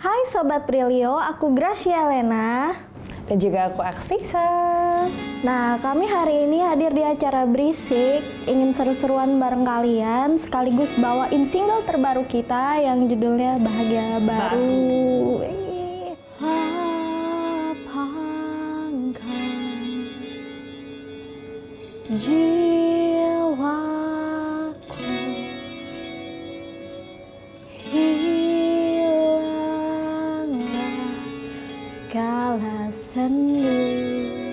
Hai Sobat Prilio, aku Gracia Elena. Dan juga aku Aksisa. Nah, kami hari ini hadir di acara Berisik, ingin seru-seruan bareng kalian, sekaligus bawain single terbaru kita yang judulnya Bahagia Baru. Lapangkan jiwaku, hilanglah segala sendu.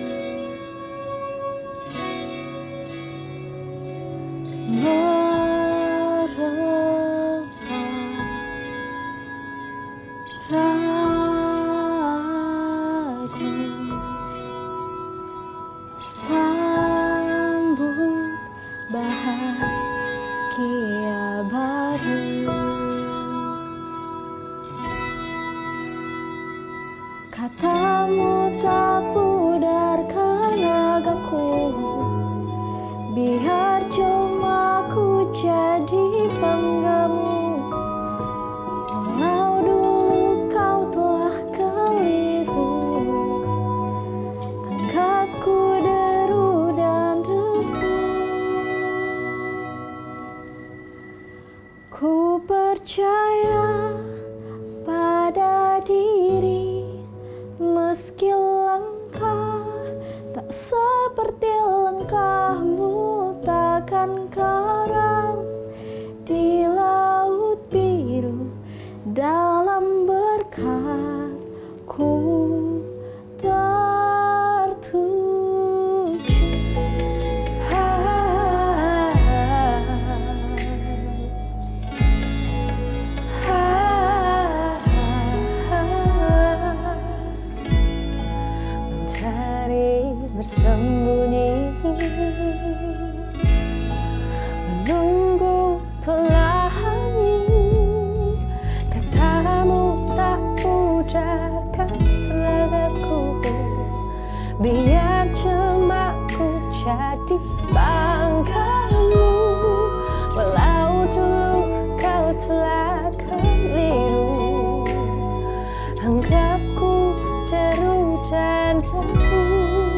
Sambut bahagia baru. Katamu tak pudarkan ragaku, biar cuma ku jadi banggamu. Walau dulu kau telah keliru, anggapku deru dan debu. Ku percaya pada diri, meski langkah tak seperti langkahmu, takkan karam di laut biru. Dalam berkatku tertuju. Mentari bersembunyi, menunggu pelangi. Katamu tak pujarkan ragaku, biar cuma ku jadi banggamu. Walau dulu kau telah keliru, anggapku deru dan debu.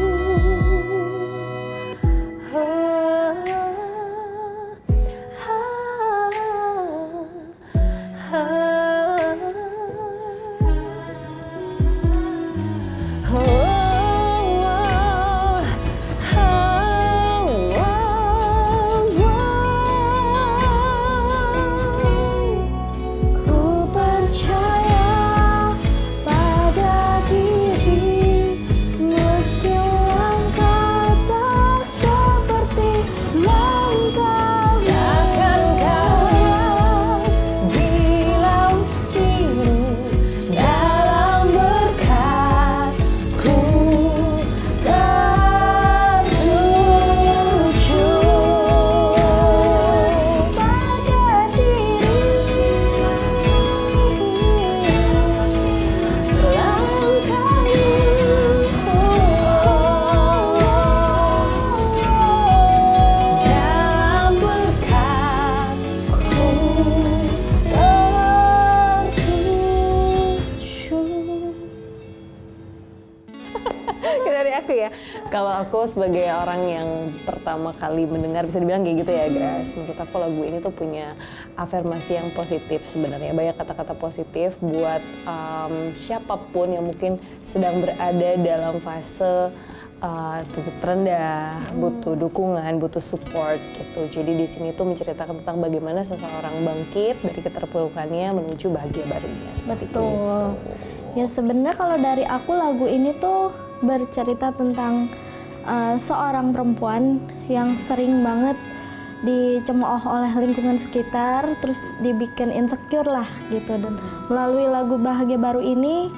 Dari aku ya, kalau aku sebagai orang yang pertama kali mendengar, bisa dibilang kayak gitu ya Gras, menurut aku lagu ini tuh punya afirmasi yang positif sebenarnya, banyak kata-kata positif buat siapapun yang mungkin sedang berada dalam fase titik terendah, butuh dukungan, butuh support gitu. Jadi di sini tuh menceritakan tentang bagaimana seseorang bangkit dari keterpurukannya menuju bahagia barunya, seperti itu. Ya sebenarnya kalau dari aku lagu ini tuh bercerita tentang seorang perempuan yang sering banget dicemooh oleh lingkungan sekitar, terus dibikin insecure lah gitu. Dan melalui lagu Bahagia Baru ini,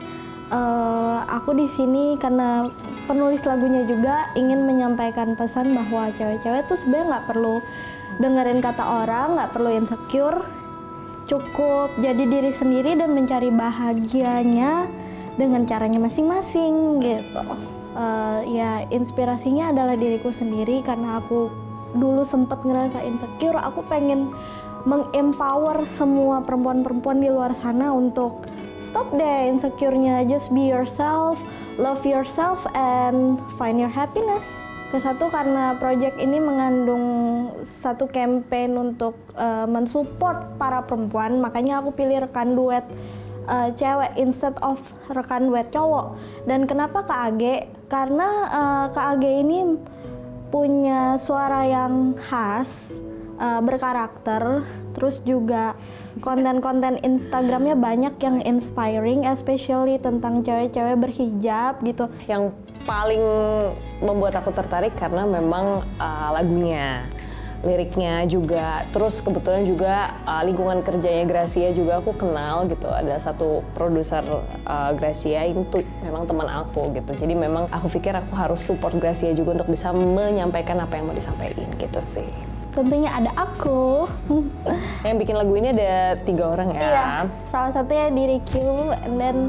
aku di sini karena penulis lagunya juga ingin menyampaikan pesan bahwa cewek-cewek tuh sebenarnya nggak perlu dengerin kata orang, nggak perlu insecure, cukup jadi diri sendiri dan mencari bahagianya dengan caranya masing-masing gitu. Ya inspirasinya adalah diriku sendiri, karena aku dulu sempat ngerasa insecure. Aku pengen mengempower semua perempuan-perempuan di luar sana untuk stop deh insecure-nya, just be yourself, love yourself, and find your happiness. Kesatu karena project ini mengandung satu campaign untuk mensupport para perempuan, makanya aku pilih rekan duet cewek instead of rekan duet cowok. Dan kenapa Kak Age? Karena Kak Age ini punya suara yang khas, berkarakter, terus juga konten-konten Instagramnya banyak yang inspiring, especially tentang cewek-cewek berhijab gitu. Yang paling membuat aku tertarik karena memang lagunya, liriknya juga, terus kebetulan juga lingkungan kerjanya Gracia juga aku kenal gitu. Ada satu produser Gracia itu memang teman aku gitu. Jadi memang aku pikir aku harus support Gracia juga untuk bisa menyampaikan apa yang mau disampaikan gitu sih. Tentunya ada aku. Yang bikin lagu ini ada 3 orang ya. Iya, salah satunya diriku, and then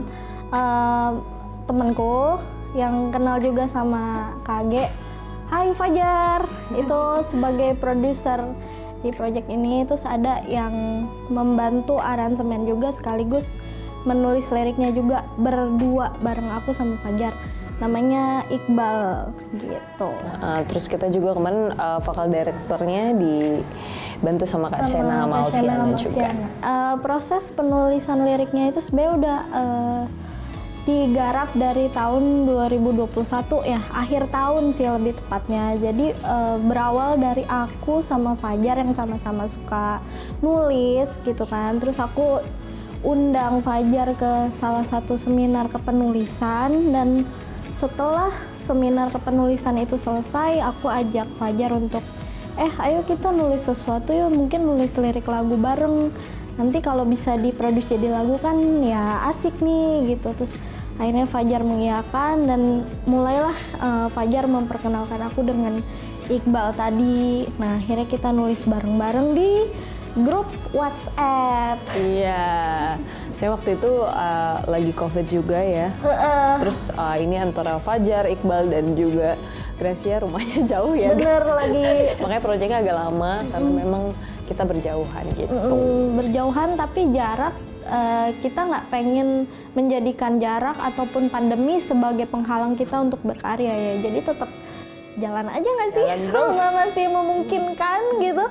temanku yang kenal juga sama KG. Hai Fajar, itu sebagai produser di project ini. Terus ada yang membantu aransemen juga sekaligus menulis liriknya juga berdua bareng aku sama Fajar. Namanya Iqbal gitu. Terus kita juga kemarin vokal directornya dibantu sama Kak Shena Malsiana juga. Proses penulisan liriknya itu sebenarnya udah digarap dari tahun 2021 ya, akhir tahun sih lebih tepatnya. Jadi berawal dari aku sama Fajar yang sama-sama suka nulis gitu kan. Terus aku undang Fajar ke salah satu seminar kepenulisan, dan setelah seminar kepenulisan itu selesai, aku ajak Fajar untuk ayo kita nulis sesuatu yuk, mungkin nulis lirik lagu bareng. Nanti kalau bisa diproduksi jadi lagu kan ya asik nih gitu. Terus akhirnya Fajar mengiyakan dan mulailah Fajar memperkenalkan aku dengan Iqbal tadi. Nah akhirnya kita nulis bareng-bareng di grup WhatsApp. Iya, saya waktu itu lagi COVID juga ya. Terus ini antara Fajar, Iqbal dan juga Gracia rumahnya jauh ya. Bener lagi. Makanya proyeknya agak lama karena memang kita berjauhan gitu. Berjauhan tapi jarak. Kita nggak pengen menjadikan jarak ataupun pandemi sebagai penghalang kita untuk berkarya ya. Jadi tetap jalan aja nggak sih, selama masih memungkinkan gitu.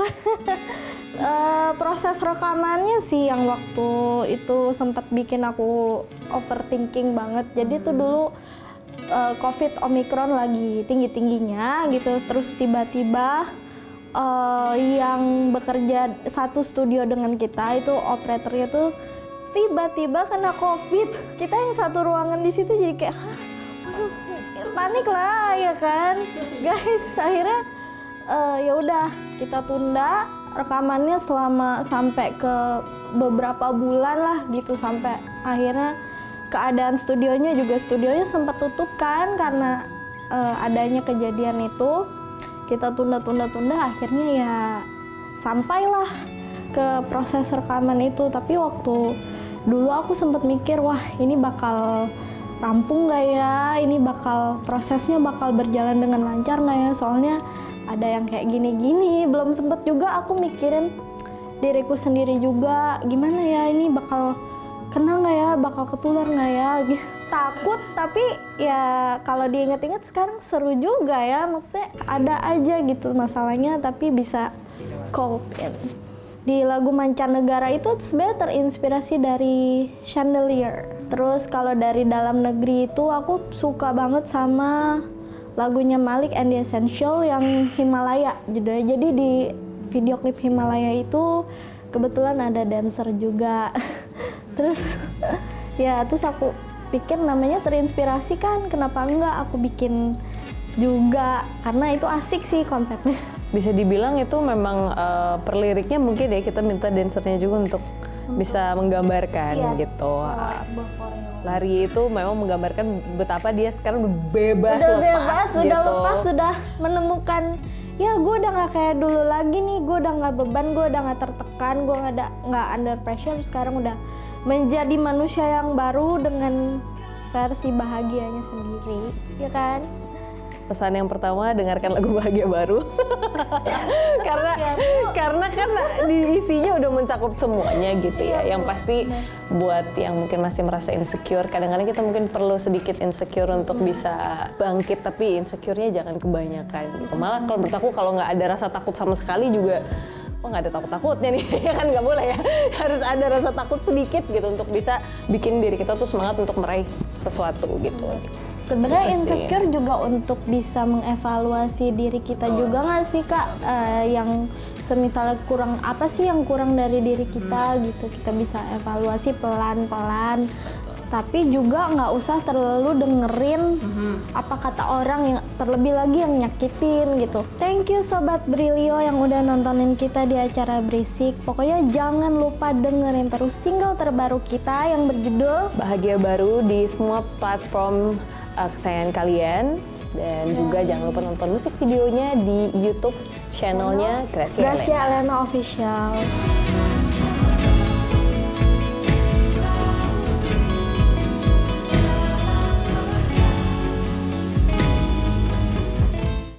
Proses rekamannya sih yang waktu itu sempat bikin aku overthinking banget. Jadi tuh dulu COVID Omicron lagi tinggi-tingginya gitu, terus tiba-tiba yang bekerja satu studio dengan kita itu operatornya tuh tiba-tiba kena COVID. Kita yang satu ruangan di situ jadi kayak panik lah ya kan, guys. Akhirnya ya udah kita tunda rekamannya sampai ke beberapa bulan lah gitu, sampai akhirnya keadaan studionya sempat tutup kan karena adanya kejadian itu. Kita tunda, akhirnya ya sampailah ke proses rekaman itu. Tapi waktu dulu aku sempat mikir, wah ini bakal rampung nggak ya, ini prosesnya bakal berjalan dengan lancar nggak ya, soalnya ada yang kayak gini-gini. Belum sempet juga aku mikirin diriku sendiri juga, gimana ya ini bakal kena nggak ya, bakal ketular nggak ya gitu. Takut, tapi ya kalau diinget-inget sekarang seru juga ya, maksudnya ada aja gitu masalahnya tapi bisa cope. Di lagu Mancanegara itu sebenarnya terinspirasi dari Chandelier. Terus kalau dari dalam negeri itu aku suka banget sama lagunya Malik and the Essential yang Himalaya judulnya. Jadi di video klip Himalaya itu kebetulan ada dancer juga. Terus aku pikir namanya terinspirasi kan, kenapa enggak aku bikin juga, karena itu asik sih konsepnya. Bisa dibilang itu memang per liriknya mungkin ya kita minta dancernya juga untuk bisa menggambarkan gitu. Lari itu memang menggambarkan betapa dia sekarang udah bebas, sudah menemukan ya gue udah nggak kayak dulu lagi nih, gue udah nggak beban, gue udah nggak tertekan, gue nggak under pressure. Sekarang udah menjadi manusia yang baru dengan versi bahagianya sendiri, ya kan? Pesan yang pertama, dengarkan lagu Bahagia Baru. karena kan di isinya udah mencakup semuanya gitu ya. Yang pasti buat yang mungkin masih merasa insecure, kadang-kadang kita mungkin perlu sedikit insecure untuk bisa bangkit, tapi insecure-nya jangan kebanyakan gitu. Malah kalau menurut aku kalau nggak ada rasa takut sama sekali juga, oh nggak ada takut-takutnya nih, ya kan nggak boleh ya. Harus ada rasa takut sedikit gitu untuk bisa bikin diri kita tuh semangat untuk meraih sesuatu gitu. Sebenarnya Gitu sih. insecure juga untuk bisa mengevaluasi diri kita juga nggak sih Kak? Yang semisalnya kurang apa sih yang kurang dari diri kita gitu, kita bisa evaluasi pelan-pelan. Tapi juga nggak usah terlalu dengerin apa kata orang, yang terlebih lagi yang nyakitin gitu. Thank you Sobat Brilio yang udah nontonin kita di acara Berisik. Pokoknya jangan lupa dengerin terus single terbaru kita yang berjudul Bahagia Baru di semua platform kesayangan kalian. Dan juga jangan lupa nonton musik videonya di YouTube channelnya Gracia Elena. Gracia Elena Official.